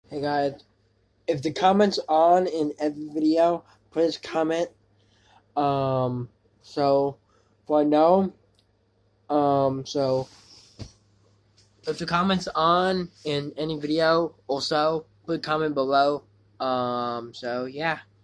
Hey guys, if the comments on in every video, please comment. So for now, so if the comments on in any video, also please comment below. So yeah.